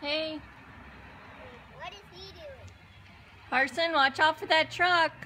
Hey, What is he doing? Carson, watch out for that truck.